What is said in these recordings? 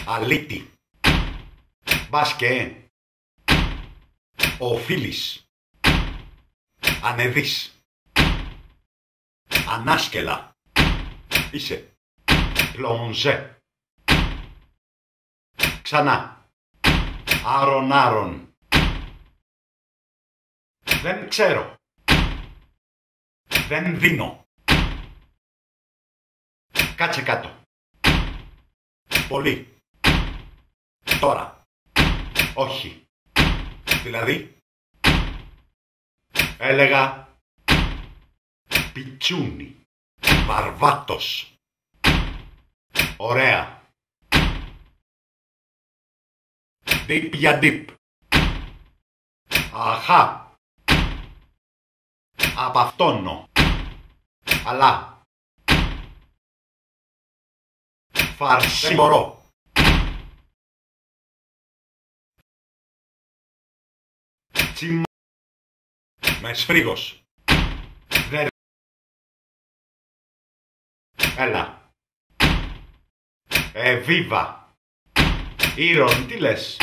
Αλήτη. Μπάσκε. Οφείλεις. Ανεδείς. Ανάσκελα. Είσαι. Πλονζέ. Ξανά. Άρον. Δεν ξέρω. Δεν δίνω. Κάτσε κάτω. Πολύ. Τώρα. Όχι. Δηλαδή. Έλεγα. Πιτσούνι. Βαρβάτος. Ωραία. Δίπ για δίπ. Αχα. Απ' αυτόνο. Αλλά. Φαρσιμορό. Τσιμα. Με σφρίγος. Δε. Έλα. Βίβα. Ήρων, τι λες?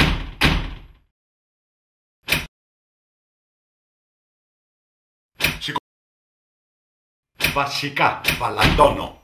Βασικά, βαλαντώνω.